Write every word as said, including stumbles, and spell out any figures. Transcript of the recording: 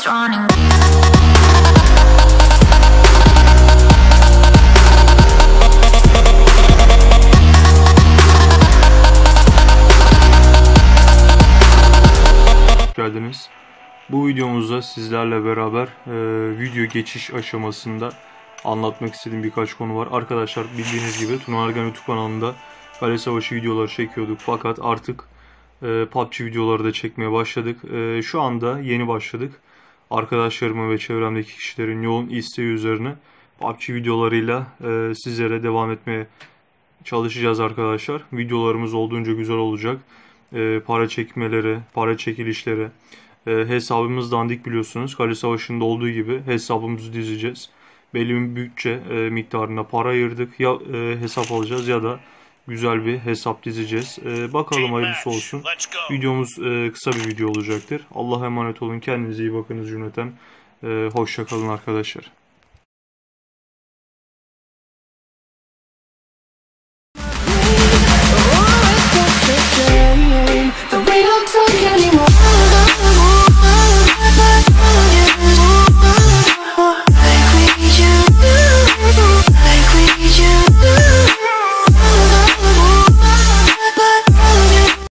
running. Geldiniz. Bu videomuzda sizlerle beraber e, video geçiş aşamasında anlatmak istediğim birkaç konu var. Arkadaşlar bildiğiniz gibi Tuna Argan YouTube kanalında Kale Savaşı videoları çekiyorduk. Fakat artık e, P U B G videoları da çekmeye başladık. E, şu anda yeni başladık. Arkadaşlarımın ve çevremdeki kişilerin yoğun isteği üzerine P U B G videolarıyla e, sizlere devam etmeye çalışacağız arkadaşlar. Videolarımız olduğunca güzel olacak. E, para çekmeleri, para çekilişleri, e, hesabımız dandik biliyorsunuz. Kale Savaşı'nda olduğu gibi hesabımızı dizeceğiz. Belli bir bütçe e, miktarında para ayırdık. Ya e, hesap alacağız ya da güzel bir hesap dizeceğiz. E, bakalım hayırlısı olsun. Videomuz e, kısa bir video olacaktır. Allah'a emanet olun. Kendinize iyi bakınız cümleten. E, hoşça kalın arkadaşlar.